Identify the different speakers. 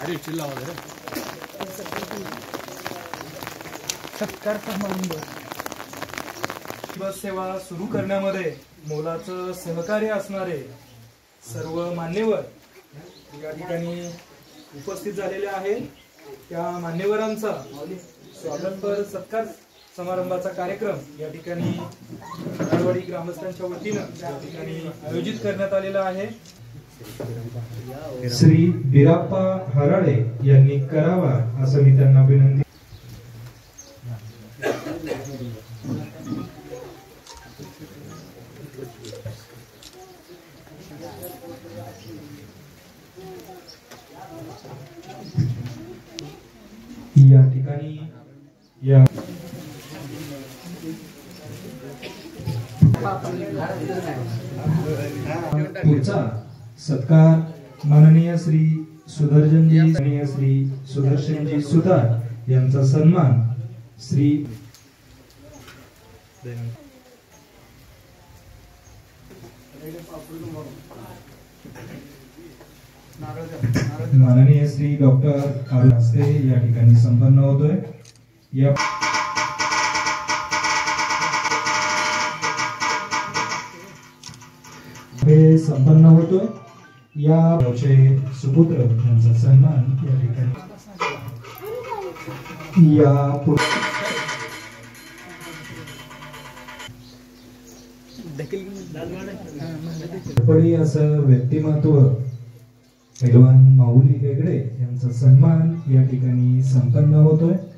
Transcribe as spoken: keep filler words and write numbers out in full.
Speaker 1: अरे चिल्ला वगैरे
Speaker 2: सत्कार समारंभ
Speaker 3: बस सेवा सुरू करण्यामध्ये मोलाचं सहकार्य असणारे सर्व मान्यवर या ठिकाणी उपस्थित झालेले आहेत. त्या मान्यवरांचा स्वागतपर सत्कार समारंभाचा कार्यक्रम या ठिकाणी खराडवाडी ग्रामस्थांच्या वतीनं या ठिकाणी आयोजित करण्यात आलेला आहे. श्री बिराप्पा हराळे यांनी करावा असं मी त्यांना विनंती. या ठिकाणी या पुढचा सत्कार माननीय श्री सुदर्शनजी माननीय श्री सुदर्शनजी सुतार यांचा सन्मान श्री माननीय श्री डॉक्टर हस्ते या ठिकाणी संपन्न होतोय. या हे संपन्न होतोय. या सुपुत्र यांचा सन्मान या ठिकाणी या पडी असं व्यक्तिमत्व पैलवान माऊली हेगडे यांचा सन्मान या ठिकाणी संपन्न होतोय.